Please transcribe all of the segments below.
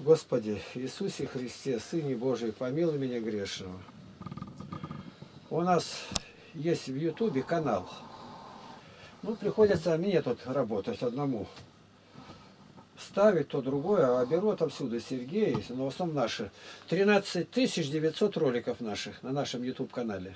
Господи Иисусе Христе, Сыне Божий, помилуй меня грешного. У нас есть в Ютубе канал. Ну, приходится мне тут работать одному. Ставить то другое, а беру отовсюду Сергей, но в основном наши. 13 900 роликов наших на нашем YouTube канале.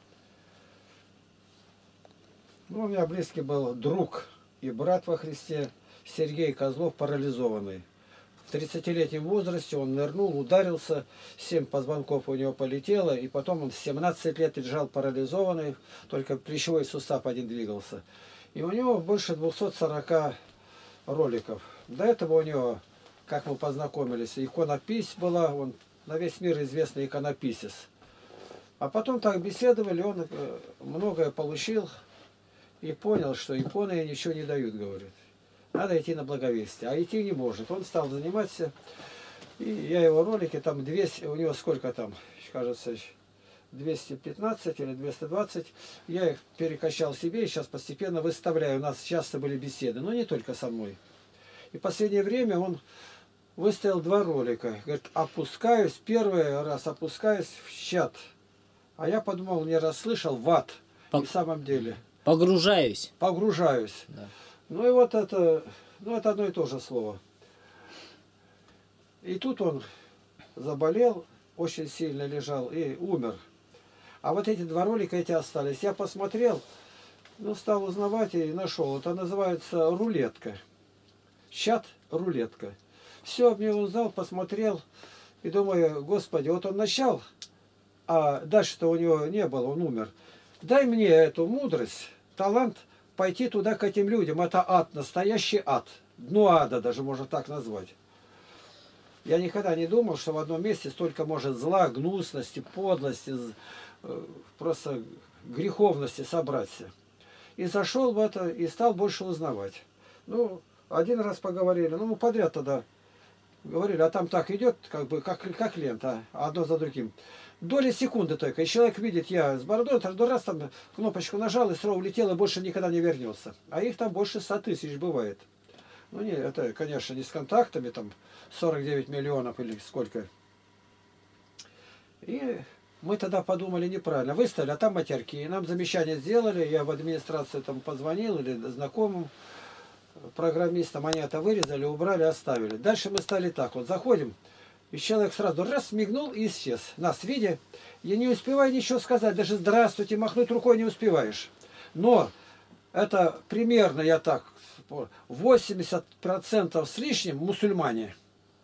Ну, у меня близкий был друг и брат во Христе Сергей Козлов, парализованный. В 30-летнем возрасте он нырнул, ударился, 7 позвонков у него полетело, и потом он в 17 лет лежал парализованный, только плечевой сустав один двигался. И у него больше 240 роликов. До этого у него, как мы познакомились, иконопись была, он на весь мир известный иконописец. А потом так беседовали, он многое получил и понял, что иконы ничего не дают, говорит. Надо идти на благовестие, а идти не может. Он стал заниматься, и я его ролики, там 200, у него сколько там, кажется, 215 или 220, я их перекачал себе и сейчас постепенно выставляю. У нас часто были беседы, но не только со мной. И в последнее время он выставил 2 ролика. Говорит, опускаюсь, первый раз опускаюсь в чат. А я подумал, не расслышал, в ад. И в самом деле. Погружаюсь. Погружаюсь. Да. Ну и вот это, ну это одно и то же слово. И тут он заболел, очень сильно лежал и умер. А вот эти 2 ролика эти остались. Я посмотрел, ну стал узнавать и нашел. Это называется рулетка. Чат рулетка. Все об него узнал, посмотрел и думаю, Господи, вот он начал, а дальше-то у него не было, он умер. Дай мне эту мудрость, талант пойти туда к этим людям. Это ад, настоящий ад. Дно ада даже можно так назвать. Я никогда не думал, что в одном месте столько может зла, гнусности, подлости, просто греховности собраться. И зашел в это и стал больше узнавать. Ну, один раз поговорили, ну мы подряд тогда говорили, а там так идет, как бы, как лента, одно за другим. Доли секунды только, и человек видит, я с бородой, раз там кнопочку нажал, и сразу улетел, и больше никогда не вернется. А их там больше 100 тысяч бывает. Ну, не, это, конечно, не с контактами, там 49 миллионов или сколько. И мы тогда подумали неправильно. Выставили, а там матерки. И нам замечание сделали, я в администрацию там позвонил, или знакомым программистам, они это вырезали, убрали, оставили. Дальше мы стали так, вот заходим, и человек сразу раз мигнул и исчез. Нас видя, я не успеваю ничего сказать, даже здравствуйте, махнуть рукой не успеваешь. Но это примерно, я так, 80% с лишним мусульмане.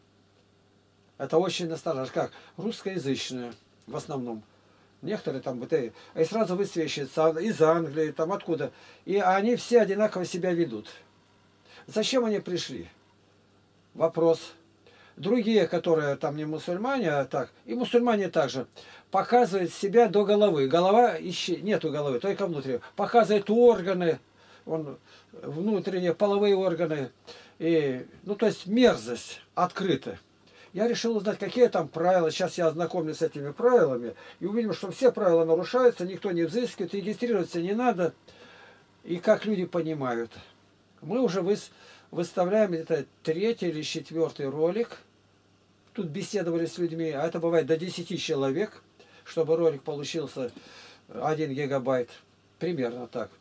Это очень настораживает. Как? Русскоязычные в основном. Некоторые там, и сразу высвечиваются из Англии, там откуда. И они все одинаково себя ведут. Зачем они пришли? Вопрос. Другие, которые там не мусульмане, а так, и мусульмане также, показывают себя до головы. Голова, нету головы, только внутри. Показывают органы, внутренние половые органы. И, ну, то есть мерзость открыта. Я решил узнать, какие там правила. Сейчас я ознакомлюсь с этими правилами. И увидим, что все правила нарушаются, никто не взыскивает, регистрироваться не надо. И как люди понимают. Мы уже выставляем где-то 3-й или 4-й ролик. Тут беседовали с людьми, а это бывает до 10 человек, чтобы ролик получился 1 гигабайт. Примерно так.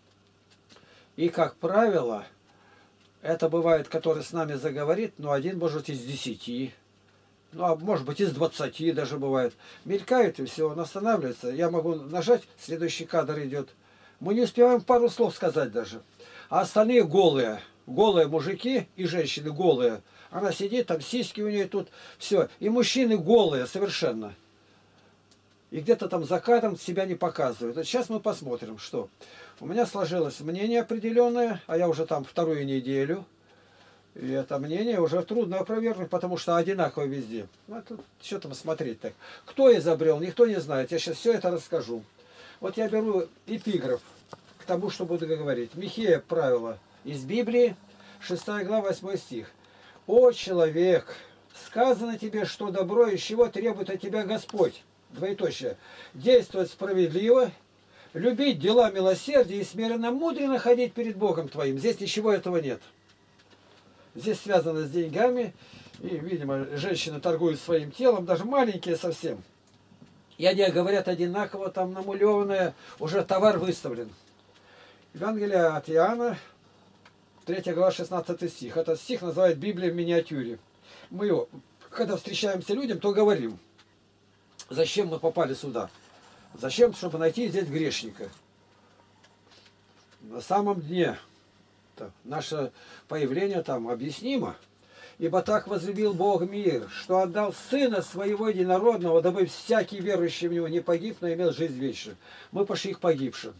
И как правило, это бывает, который с нами заговорит, но один может из 10. Ну, а может быть из 20 даже бывает. Мелькает и все, он останавливается. Я могу нажать, следующий кадр идет. Мы не успеваем пару слов сказать даже. А остальные голые. Голые мужики и женщины голые. Она сидит, там сиськи у нее тут, все. И мужчины голые совершенно. И где-то там за кадром себя не показывают. Вот сейчас мы посмотрим, что. У меня сложилось мнение определенное, а я уже там 2-ю неделю. И это мнение уже трудно опровергнуть, потому что одинаково везде. Ну, тут что там смотреть так. Кто изобрел, никто не знает. Я сейчас все это расскажу. Вот я беру эпиграф к тому, что буду говорить. Михея правило из Библии, 6 глава, 8 стих. «О, человек, сказано тебе, что добро, из чего требует от тебя Господь, двоеточие, действовать справедливо, любить дела милосердия и смиренно мудренно ходить перед Богом твоим». Здесь ничего этого нет. Здесь связано с деньгами, И, видимо, женщины торгуют своим телом, даже маленькие совсем. И они говорят одинаково, там намулеванное, уже товар выставлен. Евангелие от Иоанна, 3 глава, 16 стих. Этот стих называют Библия в миниатюре. Мы его, когда встречаемся людям, то говорим, зачем мы попали сюда. Зачем? Чтобы найти здесь грешника. На самом дне наше появление там объяснимо. Ибо так возлюбил Бог мир, что отдал Сына Своего Единородного, дабы всякий верующий в Него не погиб, но имел жизнь вечную. Мы пошли к погибшим.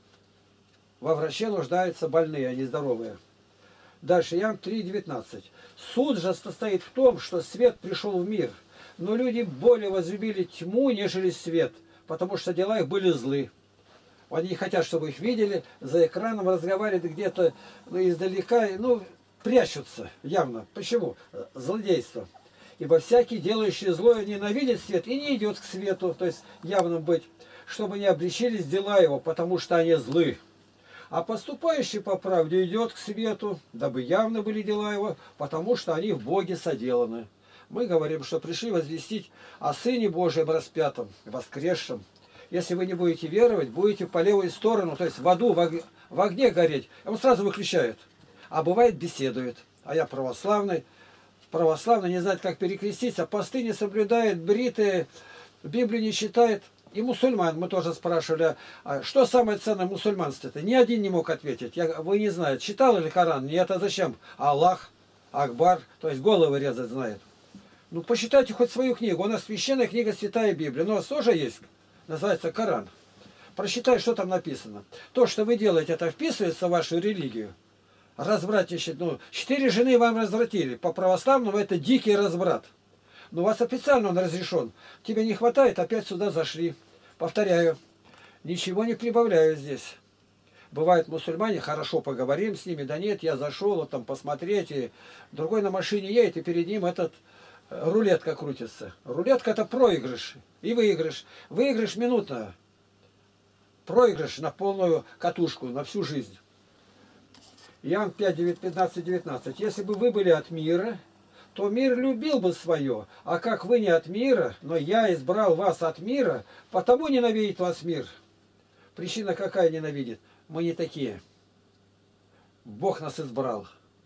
Во враче нуждаются больные, а не здоровые. Дальше, Иоанн 3,19. Суд же состоит в том, что свет пришел в мир, но люди более возлюбили тьму, нежели свет, потому что дела их были злы. Они не хотят, чтобы их видели, за экраном разговаривают где-то издалека, прячутся явно. Почему? Злодейство. Ибо всякий, делающий злое, ненавидит свет и не идет к свету, то есть явно быть, чтобы не обличились дела его, потому что они злы. А поступающий по правде идет к свету, дабы явно были дела его, потому что они в Боге соделаны. Мы говорим, что пришли возвестить о Сыне Божьем распятом, воскресшем. Если вы не будете веровать, будете по левую сторону, то есть в аду, в огне гореть. Он сразу выключает. А бывает беседует. А я православный не знает, как перекреститься, посты не соблюдает, бритые, Библию не читает. И мусульман мы тоже спрашивали, а что самое ценное в мусульманстве-то? Ни один не мог ответить. Вы не знаете, читал ли Коран? Нет, а зачем? Аллах, Акбар, то есть головы резать знает. Ну, посчитайте хоть свою книгу. У нас священная книга Святая Библия. Но у нас тоже есть, называется Коран. Прочитай, что там написано. То, что вы делаете, это вписывается в вашу религию. Развратничать. 4 жены вам развратили. По православному это дикий разврат. Но у вас официально он разрешен. Тебе не хватает, опять сюда зашли. Повторяю, ничего не прибавляю здесь. Бывают мусульмане, хорошо поговорим с ними. Да нет, я зашел вот там посмотреть. И другой на машине едет, и перед ним этот рулетка крутится. Рулетка это проигрыш и выигрыш. Выигрыш минутно. Проигрыш на полную катушку, на всю жизнь. Иоанн 5, 15, 19. Если бы вы были от мира, то мир любил бы свое. А как вы не от мира, но я избрал вас от мира, потому ненавидит вас мир. Причина какая ненавидит? Мы не такие. Бог нас избрал.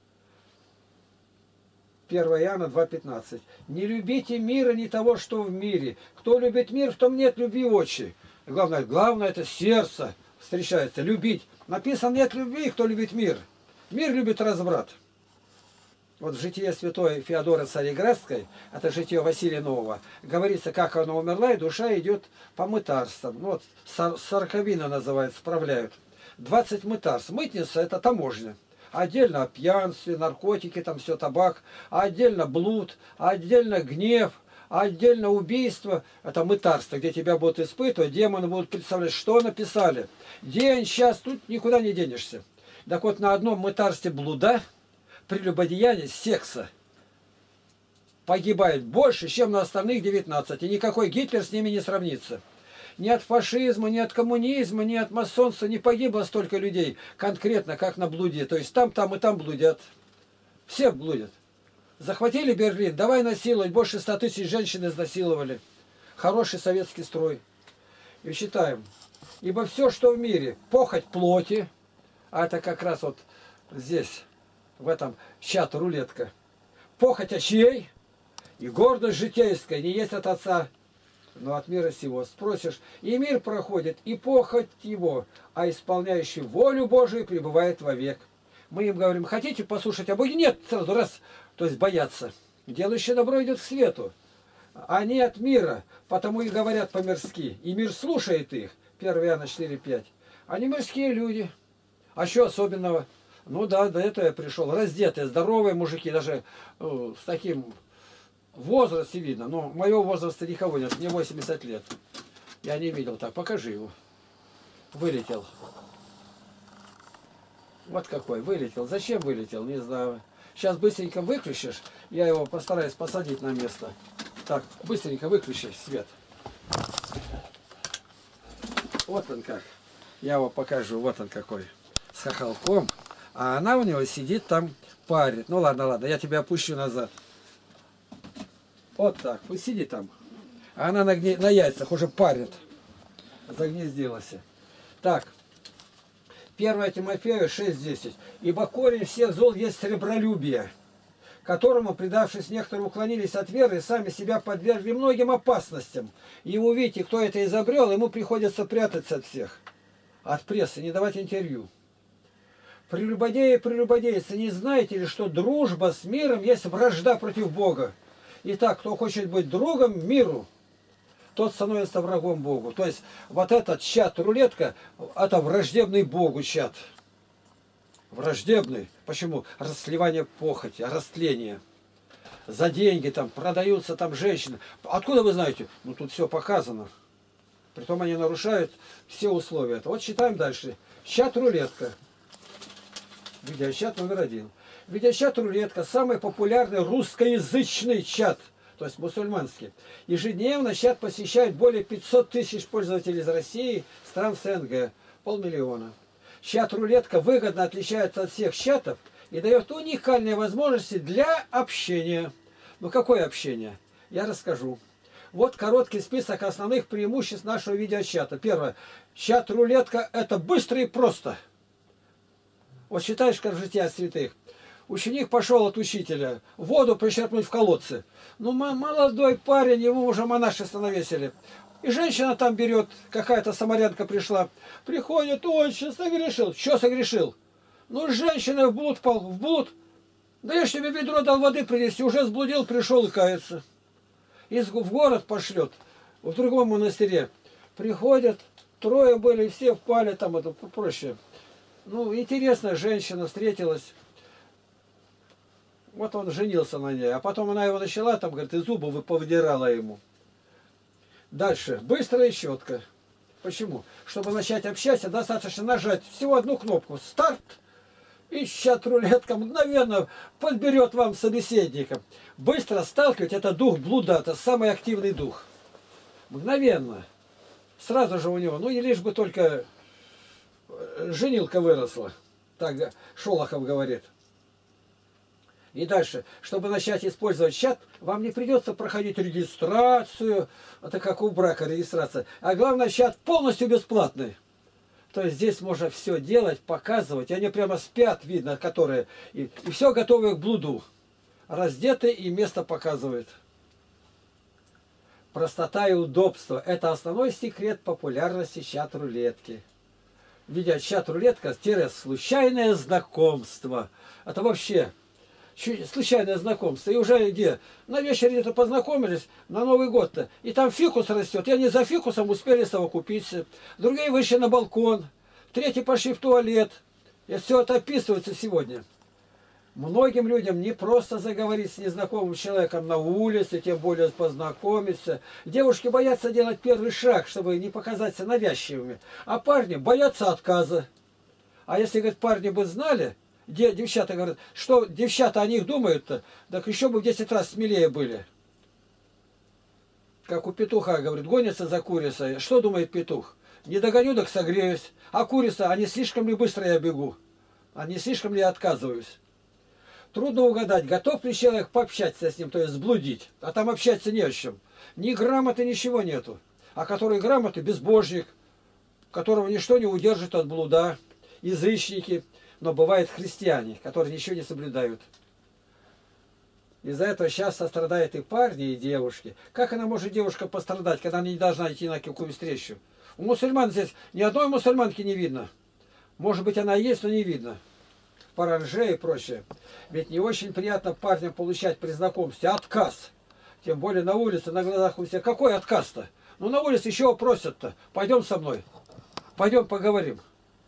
1 Иоанна 2,15. Не любите мира, не того, что в мире. Кто любит мир, в том нет любви отчи. Главное это сердце встречается. Любить. Написано, нет любви, кто любит мир. Мир любит разврат. Вот в житие святой Феодоры Цареградской, это житие Василия Нового, говорится, как она умерла, и душа идет по мытарствам. Вот сороковина называется, справляют. 20 мытарств. Мытница это таможня. Отдельно о пьянстве, наркотики, там все табак, отдельно блуд, отдельно гнев, отдельно убийство. Это мытарство, где тебя будут испытывать, демоны будут представлять, что написали. День, час, тут никуда не денешься. Так вот, на одном мытарстве блуда, прелюбодеяния, секса погибает больше, чем на остальных 19. И никакой Гитлер с ними не сравнится. Ни от фашизма, ни от коммунизма, ни от масонства не погибло столько людей конкретно, как на блуде. То есть там и там блудят. Все блудят. Захватили Берлин, давай насиловать. Больше 100 тысяч женщин изнасиловали. Хороший советский строй. И считаем. Ибо все, что в мире, похоть плоти, а это как раз вот здесь, в этом чат рулетка. Похоть очей и гордость житейская не есть от Отца, но от мира сего. Спросишь, и мир проходит, и похоть его, а исполняющий волю Божию пребывает вовек. Мы им говорим, хотите послушать о Боге? Нет, сразу раз, то есть боятся. Делающий добро идет к свету. Они от мира, потому и говорят по-мирски. И мир слушает их. 1 Иоанна 4,5. Они мирские люди. А что особенного? Ну да, до этого я пришел. Раздетые, здоровые мужики, даже с таким возрастом видно. Но моего возраста никого нет, мне 80 лет. Я не видел так, покажи его. Вылетел. Вот какой, вылетел. Зачем вылетел, не знаю. Сейчас быстренько выключишь, я его постараюсь посадить на место. Так, быстренько выключи свет. Вот он как. Я его покажу, вот он какой. С хохолком. А она у него сидит там, парит. Ну ладно, ладно, я тебя опущу назад. Вот так. Вы сидите там. А она на яйцах уже парит. Загнездилась. Так. 1 Тимофею 6:10. Ибо корень всех зол есть сребролюбие, которому, предавшись, некоторые уклонились от веры и сами себя подвергли многим опасностям. И ему, видите, кто это изобрел, ему приходится прятаться от всех. От прессы, не давать интервью. Прелюбодеи и прелюбодейцы, не знаете ли, что дружба с миром есть вражда против Бога? Итак, кто хочет быть другом миру, тот становится врагом Богу. То есть вот этот чат-рулетка, это враждебный Богу чат. Враждебный. Почему? Расслевание похоти, растление. За деньги там продаются там женщины. Откуда вы знаете? Ну тут все показано. Притом они нарушают все условия. Вот читаем дальше. Чат-рулетка. Видеочат номер 1. Видеочат-рулетка. Самый популярный русскоязычный чат. То есть мусульманский. Ежедневно чат посещает более 500 тысяч пользователей из России, стран СНГ. 500 000. Чат-рулетка выгодно отличается от всех чатов и дает уникальные возможности для общения. Ну какое общение? Я расскажу. Вот короткий список основных преимуществ нашего видеочата. Первое. Чат-рулетка это быстро и просто. Вот считаешь, как жития святых. Ученик пошел от учителя воду почерпнуть в колодце. Ну, молодой парень, ему уже монашество навесили. И женщина там берет, какая-то самарянка пришла. Приходит, отче, согрешил. Что согрешил? Ну, женщина в блуд пал, в блуд. Да я ж тебе ведро дал воды принести, уже сблудил, пришел и кается. В город пошлет, в другом монастыре. Приходят, 3 были, все впали, там это проще. Ну, интересная женщина встретилась. Вот он женился на ней. А потом она его начала, там, говорит, и зубы повыдирала ему. Дальше. Быстро и четко. Почему? Чтобы начать общаться, достаточно нажать всего одну кнопку. Старт. И чат-рулетка мгновенно подберет вам собеседника. Быстро сталкивать, это дух блуда, это самый активный дух. Мгновенно. Сразу же у него, ну и лишь бы только женилка выросла. Так Шолохов говорит. И дальше, чтобы начать использовать чат, вам не придется проходить регистрацию, это как у брака регистрация. А главное, чат полностью бесплатный. То есть здесь можно все делать, показывать. И они прямо спят, видно, которые. И все готовы к блуду. Раздеты и место показывают. Простота и удобство. Это основной секрет популярности чат-рулетки. Видя чат-рулетка, случайное знакомство. Это вообще случайное знакомство. И уже где? На вечер где-то познакомились, на Новый год-то. И там фикус растет. И они за фикусом успели совокупиться. Другие вышли на балкон. Третьи пошли в туалет. И все это описывается сегодня. Многим людям не просто заговорить с незнакомым человеком на улице, тем более познакомиться. Девушки боятся делать первый шаг, чтобы не показаться навязчивыми. А парни боятся отказа. А если, говорит, парни бы знали, девчата говорят, что девчата о них думают-то, так еще бы в 10 раз смелее были. Как у петуха, говорит, гонится за курицей. Что думает петух? Не догоню, так согреюсь. А курица, а не слишком ли быстро я бегу? А не слишком ли я отказываюсь? Трудно угадать, готов ли человек пообщаться с ним, то есть сблудить. А там общаться не о чем. Ни грамоты, ничего нету. А который грамоты, безбожник, которого ничто не удержит от блуда, язычники. Но бывают христиане, которые ничего не соблюдают. Из-за этого сейчас страдают и парни, и девушки. Как она может, девушка, пострадать, когда она не должна идти на какую встречу? У мусульман здесь ни одной мусульманки не видно. Может быть, она есть, но не видно. Паранже и прочее. Ведь не очень приятно парням получать при знакомстве отказ. Тем более на улице, на глазах у всех. Какой отказ-то? Ну, на улице еще просят-то. Пойдем со мной. Пойдем поговорим.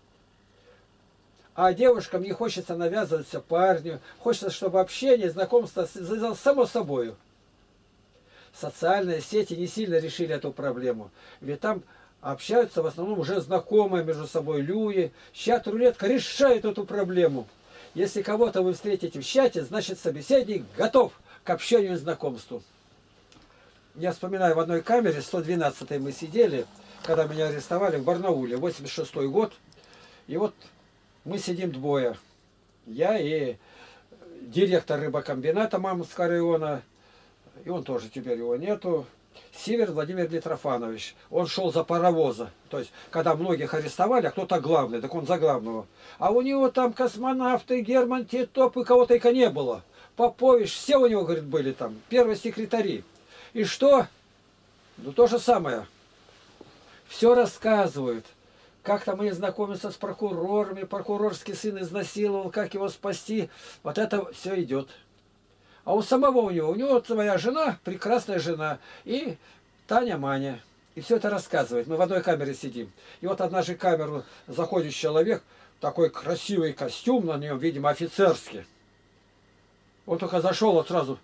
А девушкам не хочется навязываться парню. Хочется, чтобы общение, знакомство само собой. Социальные сети не сильно решили эту проблему. Ведь там общаются в основном уже знакомые между собой люди. Чат-рулетка решает эту проблему. Если кого-то вы встретите в чате, значит собеседник готов к общению и знакомству. Я вспоминаю, в одной камере, 112-й мы сидели, когда меня арестовали в Барнауле, 86-й год. И вот мы сидим двое. Я и директор рыбокомбината Мамонтского района, и он тоже теперь его нету. Сивер Владимир Митрофанович. Он шел за паровоза. То есть, когда многих арестовали, а кто-то главный, так он за главного. А у него там космонавты, Герман Титов, и кого только не было. Попович, все у него, говорит, были там, первые секретари. И что? Ну, то же самое. Все рассказывают. Как там они знакомятся с прокурорами, прокурорский сын изнасиловал, как его спасти. Вот это все идет. А у самого у него своя жена, прекрасная жена, и Таня Маня. И все это рассказывает. Мы в одной камере сидим. И вот однажды в камеру заходит человек, такой красивый костюм на нем, видимо, офицерский. Он только зашел, вот сразу.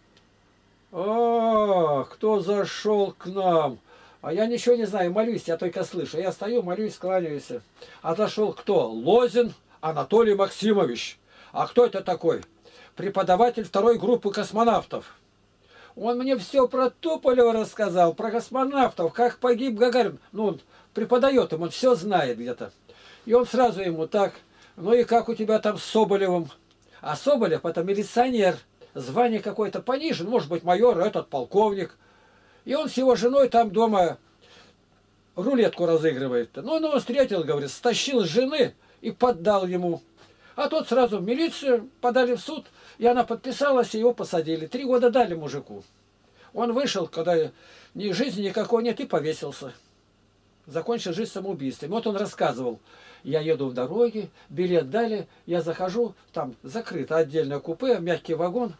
А, кто зашел к нам? А я ничего не знаю, молюсь, я только слышу. Я стою, молюсь, кланяюсь. А зашел кто? Лозин Анатолий Максимович. А кто это такой? Преподаватель второй группы космонавтов. Он мне все про Туполева рассказал, про космонавтов, как погиб Гагарин. Ну, он преподает им, он все знает где-то. И он сразу ему так, ну и как у тебя там с Соболевым? А Соболев это милиционер, звание какое-то пониже, может быть майор, этот полковник. И он с его женой там дома рулетку разыгрывает. Ну, он его встретил, говорит, стащил с жены и поддал ему. А тот сразу в милицию, подали в суд, и она подписалась, и его посадили. 3 года дали мужику. Он вышел, когда ни жизни никакой нет, и повесился. Закончил жизнь самоубийством. Вот он рассказывал. Я еду в дороге, билет дали, я захожу, там закрыто отдельное купе, мягкий вагон.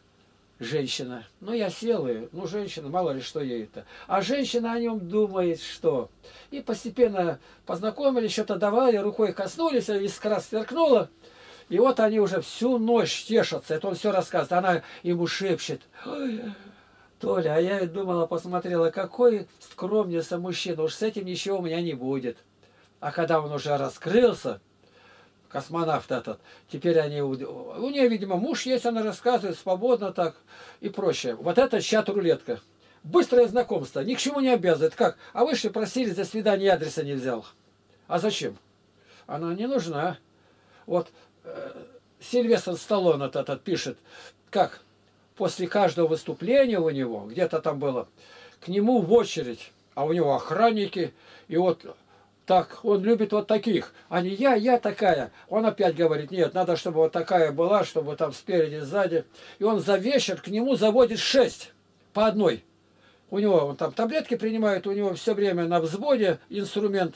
Женщина. Ну, я сел, и, ну, женщина, мало ли что ей-то. А женщина о нем думает, что. И постепенно познакомились, что-то давали, рукой коснулись, искра сверкнула. И вот они уже всю ночь тешатся. Это он все рассказывает. Она ему шепчет. Ой, Толя, а я думала, посмотрела, какой скромнейся мужчина. Уж с этим ничего у меня не будет. А когда он уже раскрылся, космонавт этот, теперь они... У нее, видимо, муж есть, она рассказывает свободно так и проще. Вот это чат-рулетка. Быстрое знакомство, ни к чему не обязывает. Как? А вышли, просили за свидание, адреса не взял. А зачем? Она не нужна. Вот Сильвестр Сталлоне этот пишет, как после каждого выступления у него, где-то там было, к нему в очередь, а у него охранники, и вот... Так, он любит вот таких, а не я такая. Он опять говорит, нет, надо, чтобы вот такая была, чтобы там спереди, сзади. И он за вечер к нему заводит 6 по одной. У него, он там таблетки принимает, у него все время на взводе инструмент.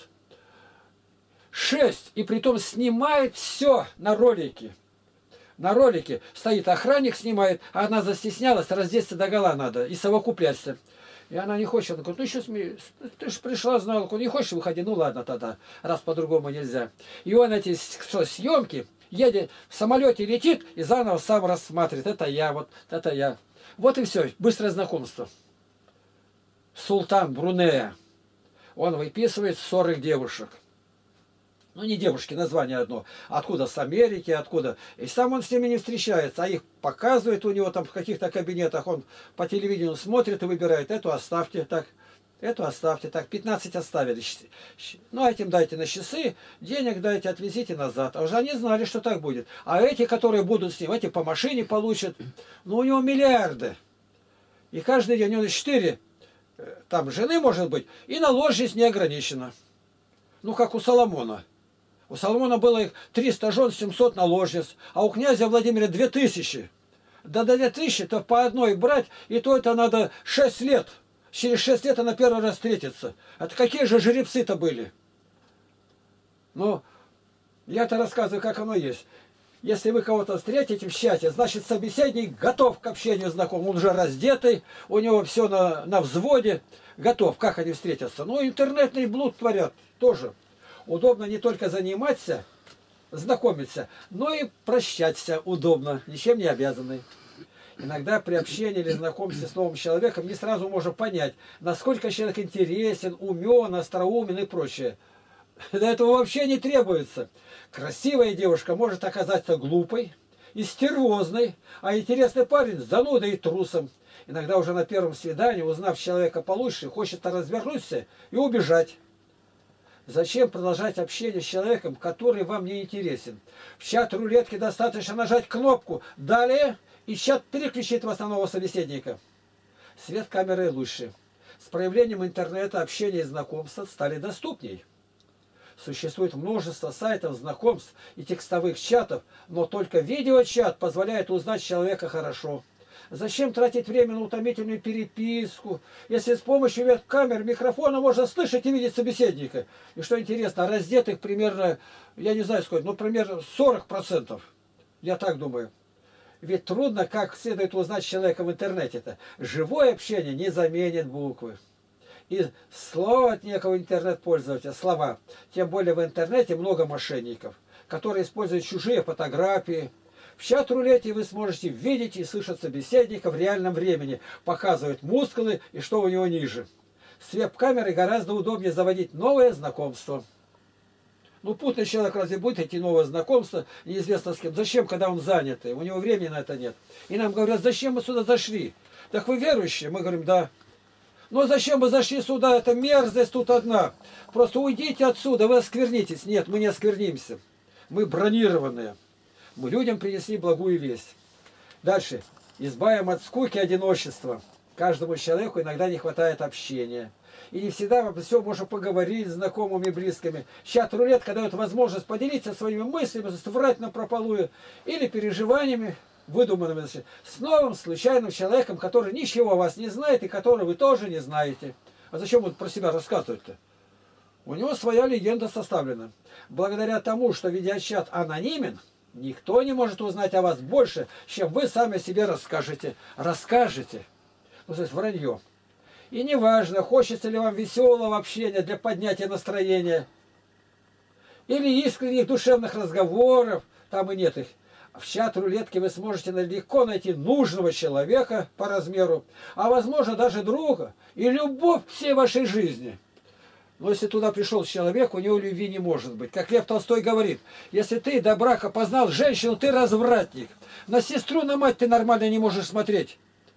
6, и притом снимает все на ролике. На ролике стоит охранник, снимает, а она застеснялась, раздеться догола надо и совокупляться. И она не хочет. Она говорит, ну еще ты же пришла, знала, не хочешь, выходи. Ну ладно тогда, раз по-другому нельзя. И он эти съемки, едет в самолете, летит и заново сам рассматривает. Это я, вот это я. Вот и все, быстрое знакомство. Султан Брунея. Он выписывает 40 девушек. Ну, не девушки, название одно. Откуда? С Америки, откуда. И сам он с ними не встречается, а их показывает у него там в каких-то кабинетах. Он по телевидению смотрит и выбирает. Эту оставьте так, эту оставьте так. 15 оставили. Ну, а этим дайте на часы, денег дайте, отвезите назад. А уже они знали, что так будет. А эти, которые будут с ним, эти по машине получат. Ну, у него миллиарды. И каждый день у него 4 там жены, может быть, и наложность не ограничена. Ну, как у Соломона. У Соломона было их 300 жен, 700 наложниц, а у князя Владимира 2000. Да до 2000 то по одной брать, и то это надо 6 лет. Через 6 лет она первый раз встретится. Это какие же жеребцы-то были? Ну, я-то рассказываю, как оно есть. Если вы кого-то встретите в чате, значит собеседник готов к общению знакомым. Он уже раздетый, у него все на взводе, готов. Как они встретятся? Ну, интернетный блуд творят тоже. Удобно не только заниматься, знакомиться, но и прощаться удобно, ничем не обязаны. Иногда при общении или знакомстве с новым человеком не сразу можно понять, насколько человек интересен, умен, остроумен и прочее. До этого вообще не требуется. Красивая девушка может оказаться глупой и стервозной, а интересный парень занудой и трусом. Иногда уже на первом свидании, узнав человека получше, хочет развернуться и убежать. Зачем продолжать общение с человеком, который вам не интересен? В чат рулетки достаточно нажать кнопку «Далее», и чат переключит вас на нового собеседника. Свет камеры лучше. С проявлением интернета общение и знакомства стали доступней. Существует множество сайтов, знакомств и текстовых чатов, но только видеочат позволяет узнать человека хорошо. Зачем тратить время на утомительную переписку, если с помощью веб-камер, микрофона можно слышать и видеть собеседника? И что интересно, раздетых примерно, я не знаю сколько, но примерно 40%. Я так думаю. Ведь трудно, как следует узнать человека в интернете-то. Живое общение не заменит буквы. И слово от некого интернет-пользователя, слова. Тем более в интернете много мошенников, которые используют чужие фотографии. В чат-рулете вы сможете видеть и слышать собеседника в реальном времени, показывают мускулы и что у него ниже. С веб-камерой гораздо удобнее заводить новое знакомство. Ну, путный человек разве будет идти новое знакомство, неизвестно с кем? Зачем, когда он занят? У него времени на это нет. И нам говорят, зачем мы сюда зашли? Так вы верующие? Мы говорим, да. Но зачем мы зашли сюда? Это мерзость тут одна. Просто уйдите отсюда, вы осквернитесь. Нет, мы не осквернимся. Мы бронированные. Мы людям принесли благую весть. Дальше. Избавим от скуки и одиночества. Каждому человеку иногда не хватает общения. И не всегда все можно поговорить с знакомыми, близкими. Чат-рулетка дает возможность поделиться своими мыслями, врать напропалую или переживаниями, выдуманными с новым случайным человеком, который ничего о вас не знает и которого вы тоже не знаете. А зачем он про себя рассказывает-то? У него своя легенда составлена. Благодаря тому, что видеочат анонимен, никто не может узнать о вас больше, чем вы сами себе расскажете. Расскажете. Ну, то есть вранье. И неважно, хочется ли вам веселого общения для поднятия настроения, или искренних душевных разговоров, там и нет их. В чат-рулетке вы сможете легко найти нужного человека по размеру, а возможно даже друга и любовь всей вашей жизни. Но если туда пришел человек, у него любви не может быть. Как Лев Толстой говорит, если ты до брака познал женщину, ты развратник. На сестру, на мать ты нормально не можешь смотреть.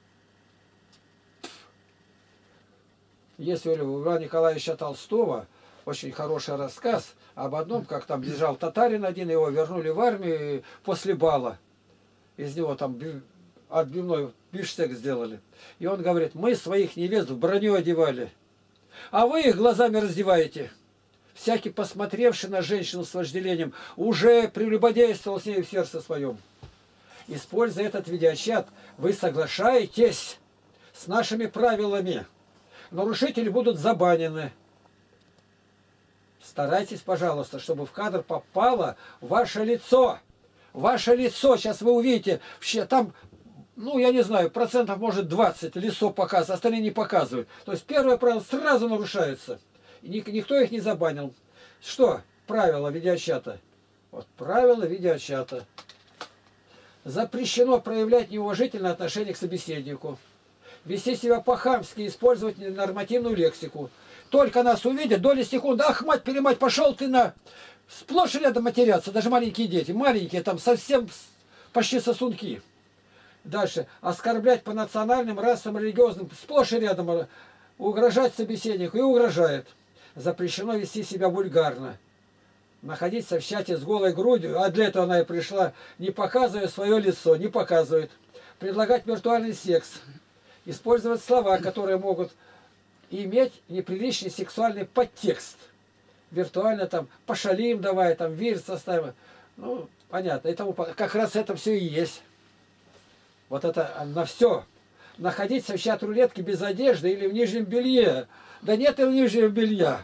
Есть у Льва Николаевича Толстого очень хороший рассказ об одном, как там лежал татарин один, его вернули в армию после бала. Из него там отбивной бифштег сделали. И он говорит, мы своих невест в броню одевали, а вы их глазами раздеваете. Всякий, посмотревший на женщину с вожделением, уже прелюбодействовал с ней в сердце своем. Используя этот видеочат, вы соглашаетесь с нашими правилами. Нарушители будут забанены. Старайтесь, пожалуйста, чтобы в кадр попало ваше лицо. Ваше лицо, сейчас вы увидите, там, ну, я не знаю, процентов, может, 20 лицо показывает, остальные не показывают. То есть первое правило сразу нарушается. И никто их не забанил. Что? Правила видеочата. Вот правила видеочата. Запрещено проявлять неуважительное отношение к собеседнику. Вести себя по-хамски, использовать ненормативную лексику. Только нас увидят, доли секунды, ах, мать, перемать, пошел ты на... Сплошь и рядом матерятся, даже маленькие дети. Маленькие, там совсем почти сосунки. Дальше. Оскорблять по национальным, расовым, религиозным, сплошь и рядом угрожать собеседнику и угрожает. Запрещено вести себя вульгарно. Находиться в чате с голой грудью, а для этого она и пришла, не показывая свое лицо, не показывает. Предлагать виртуальный секс. Использовать слова, которые могут иметь неприличный сексуальный подтекст. Виртуально там пошалим давай, там вирус составим. Ну, понятно. И тому, как раз это все и есть. Вот это на все. Находиться в чат-рулетке без одежды или в нижнем белье. Да нет и в нижнем белья.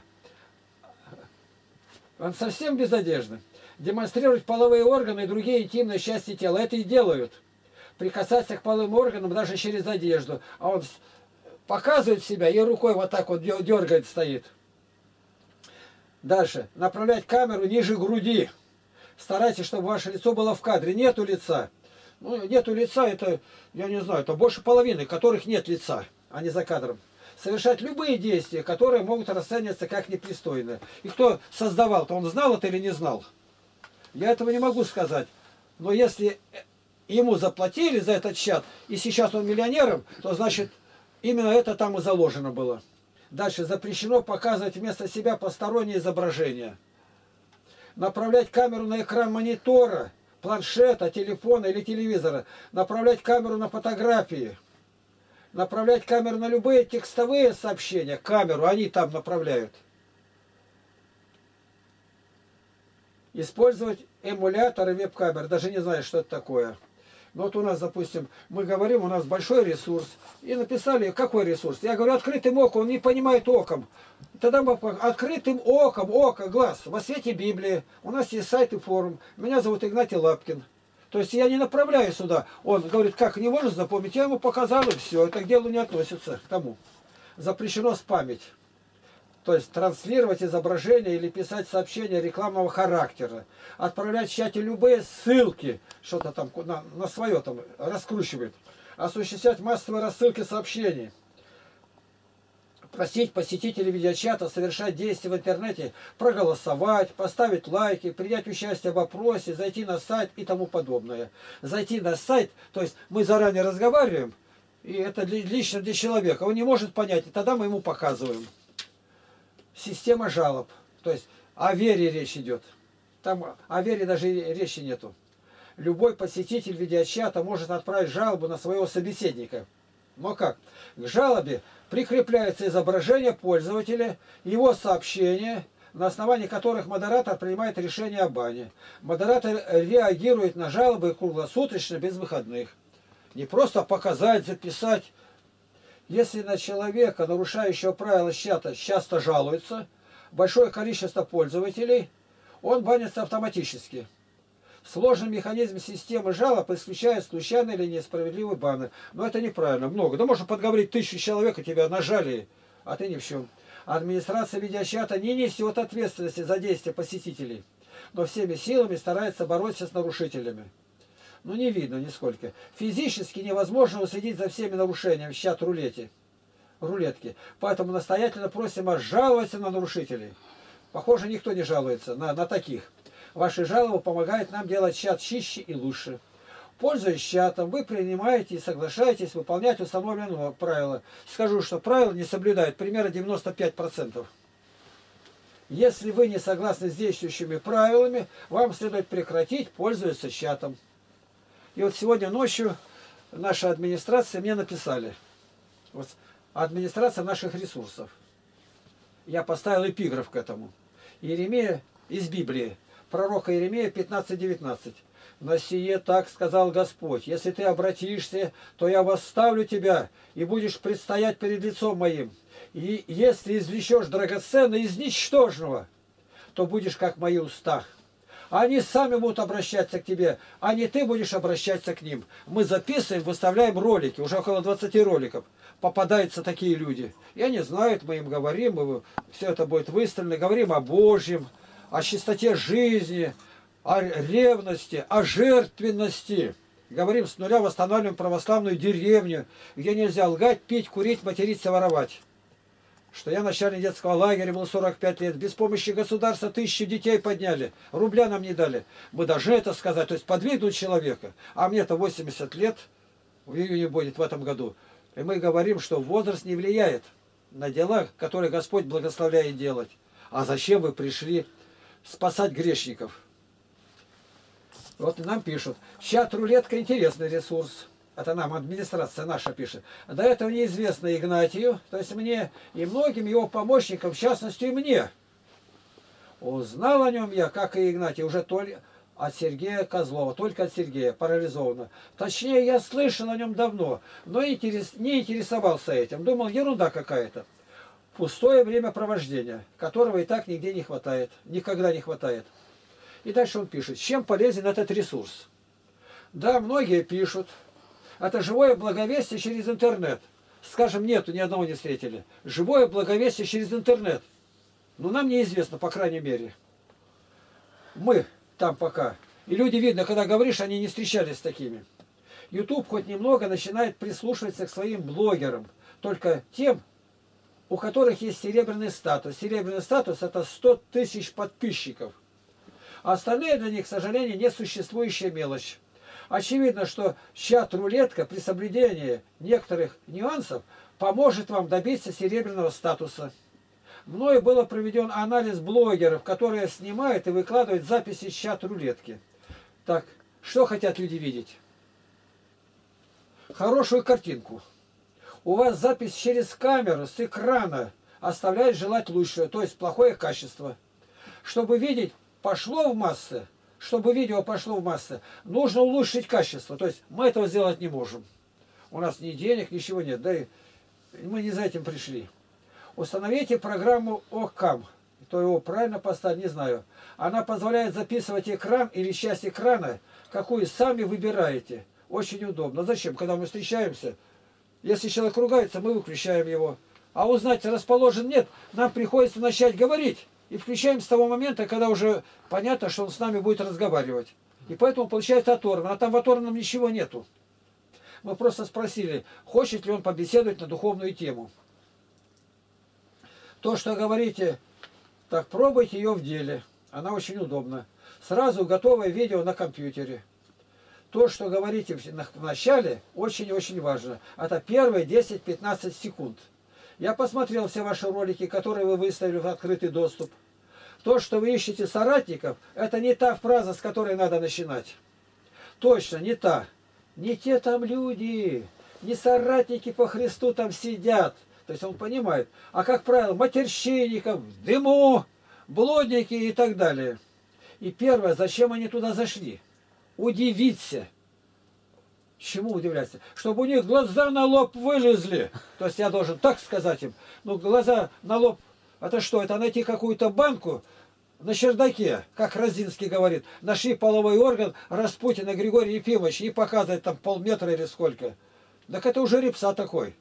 Он совсем без одежды. Демонстрировать половые органы и другие интимные части тела. Это и делают. Прикасаться к половым органам даже через одежду. А он показывает себя и рукой вот так вот дергает, стоит. Дальше. Направлять камеру ниже груди. Старайтесь, чтобы ваше лицо было в кадре. Нету лица. Ну, нету лица, это, я не знаю, это больше половины, которых нет лица, а не за кадром. Совершать любые действия, которые могут расцениваться как непристойные. И кто создавал-то, он знал это или не знал? Я этого не могу сказать. Но если ему заплатили за этот чат, и сейчас он миллионером, то значит именно это там и заложено было. Дальше. Запрещено показывать вместо себя посторонние изображения. Направлять камеру на экран монитора, планшета, телефона или телевизора. Направлять камеру на фотографии. Направлять камеру на любые текстовые сообщения. Камеру они там направляют. Использовать эмуляторы веб-камер. Даже не знаю, что это такое. Но вот у нас, допустим, мы говорим, у нас большой ресурс. И написали, какой ресурс? Я говорю, открытым оком, он не понимает оком. Тогда мы открытым оком, око, глаз, во свете Библии. У нас есть сайт и форум. Меня зовут Игнатий Лапкин. То есть я не направляю сюда. Он говорит, как не можешь запомнить? Я ему показал, и все. Это к делу не относится, к тому. Запрещено спамить. То есть транслировать изображения или писать сообщения рекламного характера. Отправлять в чате любые ссылки, что-то там на свое там раскручивает. Осуществлять массовые рассылки сообщений. Просить посетителей видеочата совершать действия в интернете, проголосовать, поставить лайки, принять участие в опросе, зайти на сайт и тому подобное. Зайти на сайт, то есть мы заранее разговариваем, и это лично для человека. Он не может понять, и тогда мы ему показываем. Система жалоб. То есть о вере речь идет. Там о вере даже речи нету. Любой посетитель видеочата может отправить жалобу на своего собеседника. Но как? К жалобе прикрепляется изображение пользователя, его сообщения, на основании которых модератор принимает решение о бане. Модератор реагирует на жалобы круглосуточно, без выходных. Не просто показать, записать. Если на человека, нарушающего правила чата, часто жалуется большое количество пользователей, он банится автоматически. Сложный механизм системы жалоб исключает случайные или несправедливые баны. Но это неправильно. Много. Да можно подговорить 1000 человек, и тебя нажали, а ты ни в чем. Администрация видеочата не несет ответственности за действия посетителей, но всеми силами старается бороться с нарушителями. Ну не видно нисколько. Физически невозможно уследить за всеми нарушениями в чат-рулетки. Поэтому настоятельно просим вас жаловаться на нарушителей. Похоже, никто не жалуется на таких. Ваши жалобы помогают нам делать чат чище и лучше. Пользуясь чатом, вы принимаете и соглашаетесь выполнять установленные правила. Скажу, что правила не соблюдают примерно 95%. Если вы не согласны с действующими правилами, вам следует прекратить пользоваться чатом. И вот сегодня ночью наша администрация мне написали. Вот, администрация наших ресурсов. Я поставил эпиграф к этому. Иеремия из Библии. Пророка Иеремия 15:19. «На сие так сказал Господь, если ты обратишься, то я восставлю тебя, и будешь предстоять перед лицом моим. И если извлечешь драгоценное из ничтожного, то будешь как мои уста. Они сами будут обращаться к тебе, а не ты будешь обращаться к ним». Мы записываем, выставляем ролики, уже около 20 роликов. Попадаются такие люди. И они знают, мы им говорим, все это будет выставлено, говорим о Божьем, о чистоте жизни, о ревности, о жертвенности. Говорим, с нуля восстанавливаем православную деревню, где нельзя лгать, пить, курить, материться, воровать. Что я начальник детского лагеря, был 45 лет, без помощи государства 1000 детей подняли, рубля нам не дали. Мы должны это сказать, то есть подвигнуть человека. А мне-то 80 лет, в июне будет в этом году. И мы говорим, что возраст не влияет на дела, которые Господь благословляет делать. А зачем вы пришли спасать грешников? Вот и нам пишут. Чат-рулетка интересный ресурс. Это нам администрация наша пишет. До этого неизвестно Игнатию, то есть мне и многим его помощникам, в частности и мне. Узнал о нем я, как и Игнатий, уже только от Сергея Козлова, только от Сергея, парализованно. Точнее, я слышал о нем давно, но не интересовался этим. Думал, ерунда какая-то. Пустое времяпровождение, которого и так нигде не хватает, никогда не хватает. И дальше он пишет, чем полезен этот ресурс. Да, многие пишут, это живое благовестие через интернет. Скажем, нету, ни одного не встретили. Живое благовестие через интернет. Но нам неизвестно, по крайней мере. Мы там пока. И люди, видно, когда говоришь, они не встречались с такими. YouTube хоть немного начинает прислушиваться к своим блогерам. Только тем, у которых есть серебряный статус. Серебряный статус — это 100 000 подписчиков. А остальные для них, к сожалению, несуществующая мелочь. Очевидно, что чат-рулетка при соблюдении некоторых нюансов поможет вам добиться серебряного статуса. Мною был проведен анализ блогеров, которые снимают и выкладывают записи чат-рулетки. Так, что хотят люди видеть? Хорошую картинку. У вас запись через камеру с экрана оставляет желать лучшего, то есть плохое качество. Чтобы видеть, пошло в массы, чтобы видео пошло в массы, нужно улучшить качество. То есть мы этого сделать не можем. У нас ни денег, ничего нет. Да и мы не за этим пришли. Установите программу ОКАМ. То его правильно поставить, не знаю. Она позволяет записывать экран или часть экрана, какую сами выбираете. Очень удобно. Зачем? Когда мы встречаемся, если человек ругается, мы выключаем его. А узнать, расположен нет, нам приходится начать говорить. И включаем с того момента, когда уже понятно, что он с нами будет разговаривать. И поэтому получается оторвано. А там в оторванном ничего нету. Мы просто спросили, хочет ли он побеседовать на духовную тему. То, что говорите, так пробуйте ее в деле. Она очень удобна. Сразу готовое видео на компьютере. То, что говорите в начале, очень-очень важно. Это первые 10-15 секунд. Я посмотрел все ваши ролики, которые вы выставили в открытый доступ. То, что вы ищете соратников, это не та фраза, с которой надо начинать. Точно, не та. Не те там люди, не соратники по Христу там сидят. То есть он понимает. А как правило, матерщинников, дыму, блудники и так далее. И первое, зачем они туда зашли? Удивиться. Чему удивляться? Чтобы у них глаза на лоб вылезли. То есть я должен так сказать им. Ну, глаза на лоб, это что? Это найти какую-то банку на чердаке, как Розинский говорит. Нашли половой орган Распутина Григория Ефимовича и показывает там полметра или сколько. Так это уже репса такой.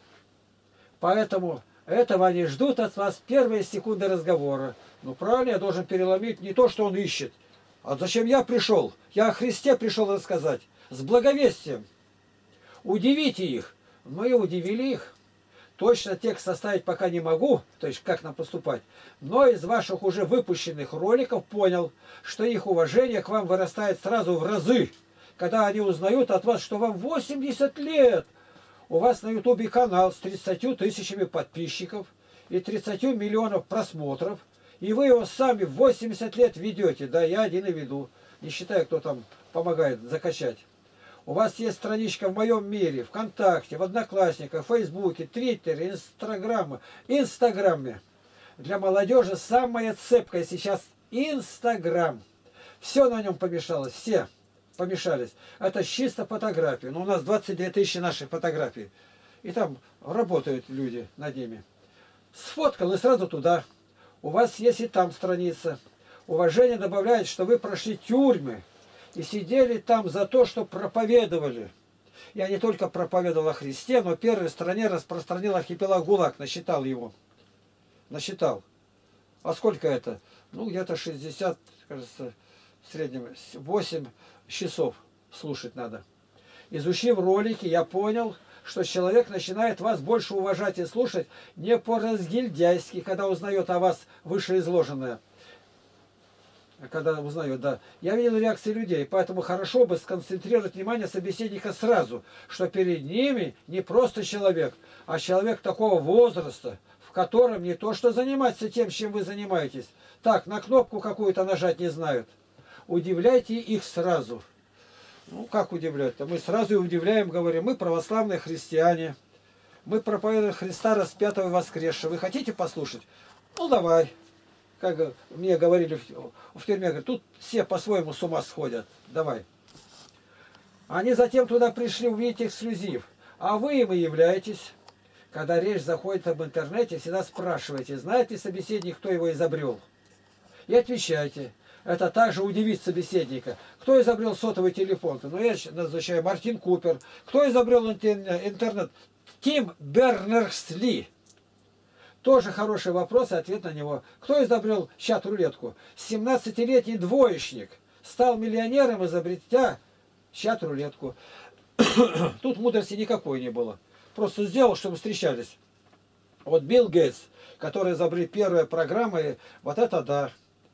Поэтому этого они ждут от вас первые секунды разговора. Ну, правильно, я должен переломить не то, что он ищет. А зачем я пришел? Я о Христе пришел рассказать. С благовестием. Удивите их. Мы удивили их. Точно текст составить пока не могу, то есть как нам поступать. Но из ваших уже выпущенных роликов понял, что их уважение к вам вырастает сразу в разы. Когда они узнают от вас, что вам 80 лет. У вас на ютубе канал с 30 тысячами подписчиков и 30 миллионов просмотров. И вы его сами в 80 лет ведете. Да, я один и веду. Не считая, кто там помогает закачать. У вас есть страничка в моем мире, ВКонтакте, в Одноклассниках, в Фейсбуке, Твиттере, Инстаграме. Для молодежи самое цепкое сейчас Инстаграм. Все на нем помешалось, все помешались. Это чисто фотографии. Но у нас 22 тысячи наших фотографий. И там работают люди над ними. Сфоткал и сразу туда. У вас есть и там страница. Уважение добавляет, что вы прошли тюрьмы. И сидели там за то, что проповедовали. Я не только проповедовал о Христе, но в первой стране распространил архипелаг ГУЛАГ, насчитал его. Насчитал. А сколько это? Ну, где-то 60, кажется, в среднем 8 часов слушать надо. Изучив ролики, я понял, что человек начинает вас больше уважать и слушать не по-разгильдяйски, когда узнает о вас вышеизложенное. Когда узнают, да. Я видел реакции людей, поэтому хорошо бы сконцентрировать внимание собеседника сразу, что перед ними не просто человек, а человек такого возраста, в котором не то что заниматься тем, чем вы занимаетесь. Так, на кнопку какую-то нажать не знают. Удивляйте их сразу. Ну, как удивлять-то? Мы сразу и удивляем, говорим, мы православные христиане, мы проповедуем Христа распятого и воскресшего. Вы хотите послушать? Ну, давай. Как мне говорили в тюрьме, говорят, тут все по-своему с ума сходят. Давай. Они затем туда пришли увидеть эксклюзив. А вы им и являетесь. Когда речь заходит об интернете, всегда спрашивайте, знает ли собеседник, кто его изобрел. И отвечайте. Это также удивит собеседника. Кто изобрел сотовый телефон? Ну, я назначаю Мартин Купер. Кто изобрел интернет? Тим Бернерс-Ли. Тоже хороший вопрос и ответ на него. Кто изобрел чат-рулетку? 17-летний двоечник стал миллионером, изобретя чат-рулетку. Тут мудрости никакой не было. Просто сделал, чтобы встречались. Вот Билл Гейтс, который изобрел первые программы, вот это да.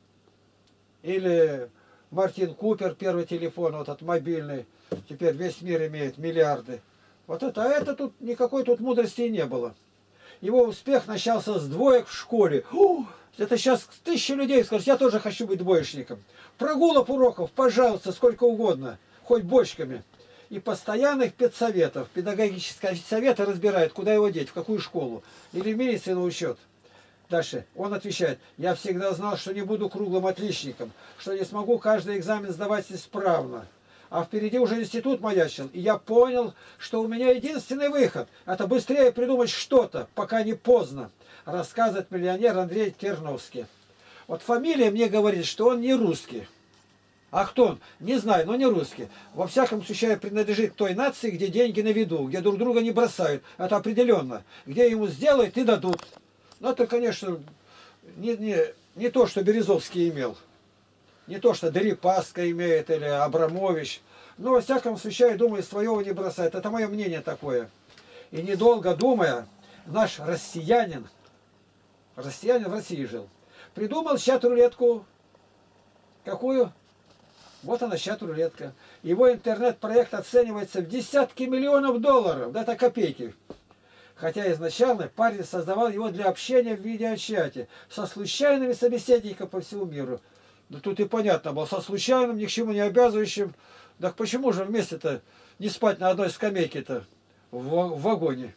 Или Мартин Купер, первый телефон, вот этот мобильный. Теперь весь мир имеет миллиарды. Вот это, а это тут никакой тут мудрости не было. Его успех начался с двоек в школе. Это сейчас 1000 людей скажут, я тоже хочу быть двоечником. Прогулов уроков, пожалуйста, сколько угодно, хоть бочками. и постоянных педсоветов. Педагогические советы разбирают, куда его деть, в какую школу. Или в милицию на учет. Дальше. Он отвечает: я всегда знал, что не буду круглым отличником, что не смогу каждый экзамен сдавать исправно. А впереди уже институт маячил, и я понял, что у меня единственный выход – это быстрее придумать что-то, пока не поздно, рассказывает миллионер Андрей Терновский. Вот фамилия мне говорит, что он не русский. А кто он? Не знаю, но не русский. Во всяком случае, принадлежит к той нации, где деньги на виду, где друг друга не бросают. Это определенно. Где ему сделают и дадут. Но это, конечно, не то, что Березовский имел. Не то, что Дерипаска имеет или Абрамович. Но, во всяком случае, я думаю, своего не бросает. Это мое мнение такое. И недолго думая, наш россиянин в России жил, придумал чат-рулетку. Какую? Вот она, чат-рулетка. Его интернет-проект оценивается в десятки миллионов долларов. Да это копейки. Хотя изначально парень создавал его для общения в видеочате со случайными собеседниками по всему миру. Да тут и понятно было, со случайным, ни к чему не обязывающим. Так почему же вместе-то не спать на одной скамейке-то в вагоне?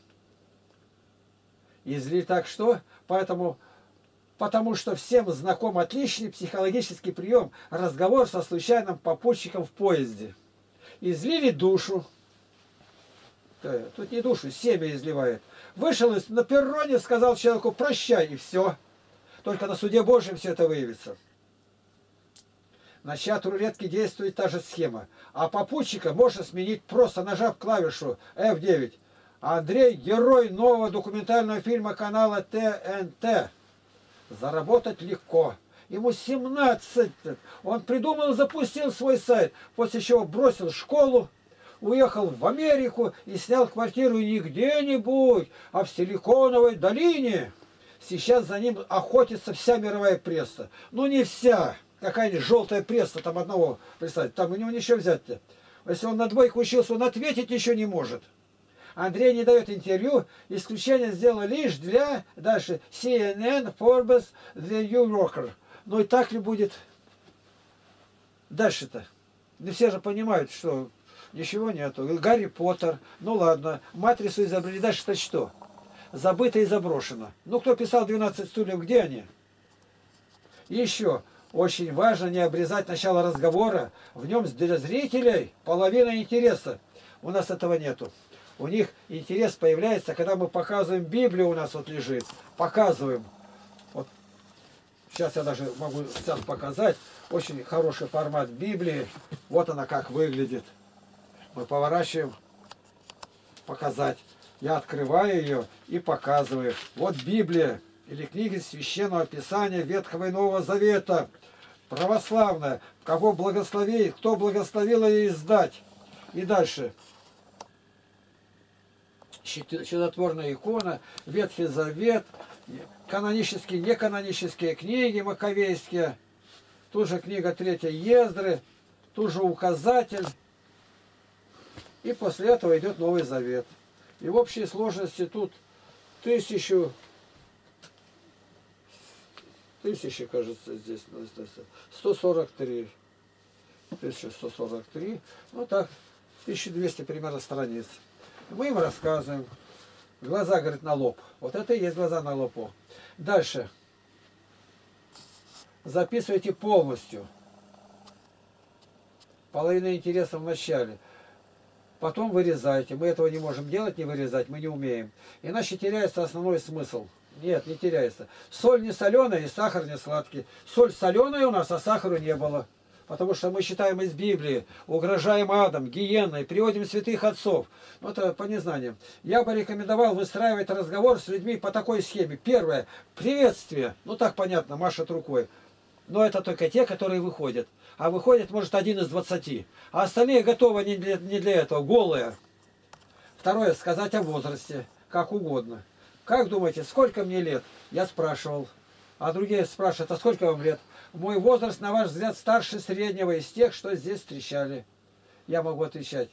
Если так что? Потому что всем знаком отличный психологический прием – разговор со случайным попутчиком в поезде. Излили душу. Тут не душу, семя изливает. Вышел на перроне, сказал человеку прощай, и все. Только на суде Божьем все это выявится. На чат-рулетке действует та же схема. А попутчика можно сменить, просто нажав клавишу F9. Андрей – герой нового документального фильма канала ТНТ. Заработать легко. Ему 17. Он придумал, запустил свой сайт, после чего бросил школу, уехал в Америку и снял квартиру не где-нибудь, а в Силиконовой долине. Сейчас за ним охотится вся мировая пресса. Ну не вся. Какая-нибудь желтая пресса там одного, представьте, там у него ничего взять-то. Если он на двойку учился, он ответить еще не может. Андрей не дает интервью, исключение сделано лишь для, дальше, CNN, Forbes, The New Yorker. Ну и так ли будет дальше-то? Не все же понимают, что ничего нету. Гарри Поттер, ну ладно, Матрицу изобрели, дальше-то что? Забыто и заброшено. Ну кто писал 12 стульев, где они? И еще, очень важно не обрезать начало разговора, в нем для зрителей половина интереса. У нас этого нету. У них интерес появляется, когда мы показываем Библию, у нас вот лежит. Показываем. Вот. Сейчас я даже могу сейчас показать. Очень хороший формат Библии. Вот она как выглядит. Мы поворачиваем. Показать. Я открываю ее и показываю. Вот Библия. Или книги Священного Писания Ветхого и Нового Завета. Православная. Кого благословил, кто благословил ее издать. И дальше. Чудотворная икона, Ветхий Завет, канонические, неканонические книги маковейские, тут же книга 3 Ездры, тут же указатель. И после этого идет Новый Завет. И в общей сложности тут тысячи, кажется, здесь 143. 1143. Ну так, 1200 примерно страниц. Мы им рассказываем. Глаза, говорит, на лоб. Вот это и есть глаза на лоб. Дальше. Записывайте полностью. Половина интереса в начале. Потом вырезайте. Мы этого не можем делать, не вырезать, мы не умеем. Иначе теряется основной смысл. Нет, не теряется. Соль не соленая и сахар не сладкий. Соль соленая у нас, а сахара не было. Потому что мы считаем из Библии, угрожаем адом, гиенной, приводим святых отцов. Ну, это по незнаниям. Я бы рекомендовал выстраивать разговор с людьми по такой схеме. Первое. Приветствие. Ну, так понятно, машет рукой. Но это только те, которые выходят. А выходит, может, 1 из 20. А остальные готовы не для этого, голые. Второе. Сказать о возрасте. Как угодно. Как думаете, сколько мне лет? Я спрашивал. А другие спрашивают, а сколько вам лет? Мой возраст, на ваш взгляд, старше среднего из тех, что здесь встречали. Я могу отвечать,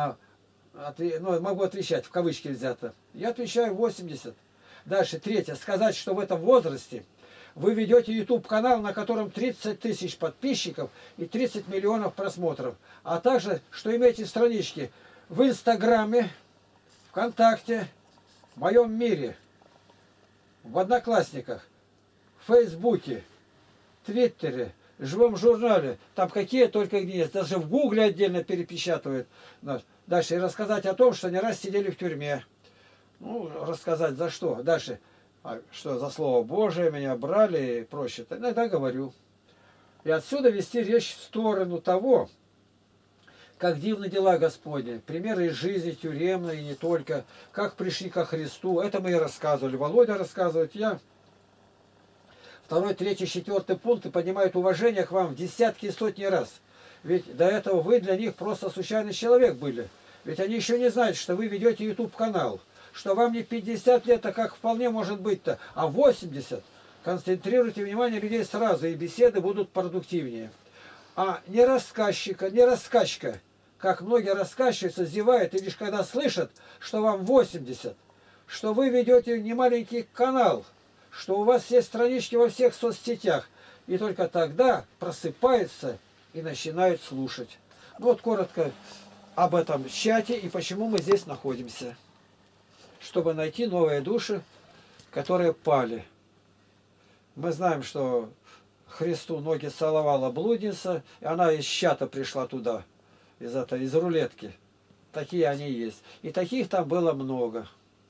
могу отвечать, в кавычки взято. Я отвечаю 80. Дальше, третье. Сказать, что в этом возрасте вы ведете YouTube-канал, на котором 30 тысяч подписчиков и 30 миллионов просмотров. А также, что имеете странички в Инстаграме, ВКонтакте, в моем мире, в Одноклассниках, в Фейсбуке, Твиттере, живом журнале, там какие только есть, даже в Гугле отдельно перепечатывают. Дальше и рассказать о том, что не раз сидели в тюрьме. Ну, рассказать за что. Дальше, что за Слово Божие меня брали и прочее. Иногда говорю. И отсюда вести речь в сторону того, как дивны дела Господни, примеры из жизни тюремной и не только, как пришли ко Христу. Это мы и рассказывали. Володя рассказывает, я. Второй, третий, четвертый пункты поднимают уважение к вам в десятки и сотни раз. Ведь до этого вы для них просто случайный человек были. Ведь они еще не знают, что вы ведете YouTube-канал. Что вам не 50 лет, а как вполне может быть-то, а 80. Концентрируйте внимание людей сразу, и беседы будут продуктивнее. А не рассказчика, не рассказчика, как многие рассказчицы зевают, и лишь когда слышат, что вам 80, что вы ведете не маленький канал, что у вас есть странички во всех соцсетях, и только тогда просыпаются и начинают слушать. Ну вот коротко об этом чате и почему мы здесь находимся. Чтобы найти новые души, которые пали. Мы знаем, что Христу ноги целовала блудница, и она из чата пришла туда, из рулетки. Такие они есть. И таких там было много.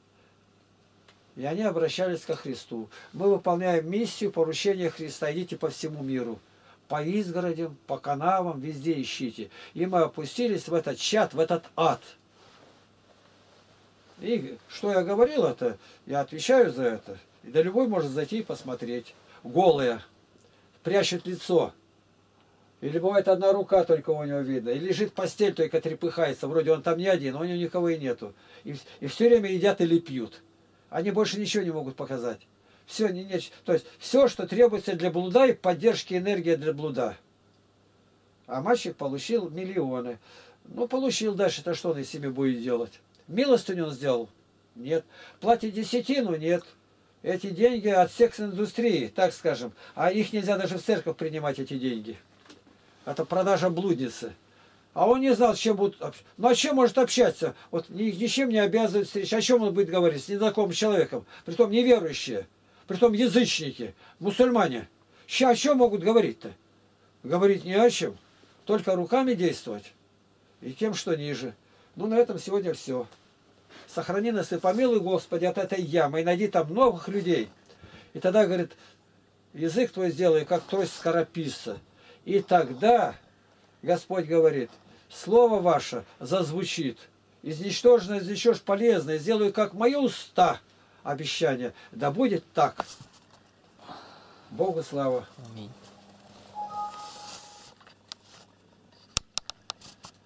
И они обращались ко Христу. Мы выполняем миссию поручения Христа. Идите по всему миру. По изгородям, по канавам, везде ищите. И мы опустились в этот чат, в этот ад. И что я говорил это, я отвечаю за это. И да любой может зайти и посмотреть. Голые. Прячет лицо. Или бывает одна рука только у него видно. И лежит постель, только трепыхается. Вроде он там не один, а у него никого и нету. И все время едят или пьют. Они больше ничего не могут показать. Все, то есть все, что требуется для блуда и поддержки энергии для блуда. А мальчик получил миллионы. Ну, получил дальше-то, что он из себя будет делать? Милостыню он сделал? Нет. Платит десятину? Нет. Эти деньги от секс-индустрии, так скажем. А их нельзя даже в церковь принимать, эти деньги. Это продажа блудницы. А он не знал, с чем будут общаться. Ну, а чем может общаться? Вот ничем не обязывает встречать. О чем он будет говорить с незнакомым человеком? Притом неверующие. Притом язычники. Мусульмане. О чем могут говорить-то? Говорить не о чем. Только руками действовать. И тем, что ниже. Ну, на этом сегодня все. Сохрани нас и помилуй, Господи, от этой ямы. И найди там новых людей. И тогда, говорит, язык твой сделай, как трость скорописца. И тогда, Господь говорит, слово ваше зазвучит. Из ничтожного извлечешь полезное. Сделаю, как мои уста. Обещание. Да будет так. Богу слава. Аминь.